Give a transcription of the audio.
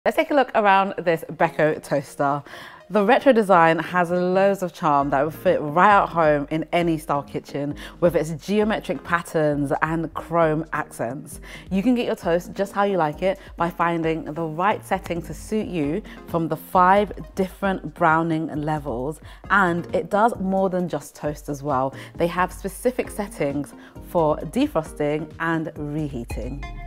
Let's take a look around this Beko toaster. The retro design has loads of charm that will fit right at home in any style kitchen with its geometric patterns and chrome accents. You can get your toast just how you like it by finding the right setting to suit you from the 5 different browning levels, and it does more than just toast as well. They have specific settings for defrosting and reheating.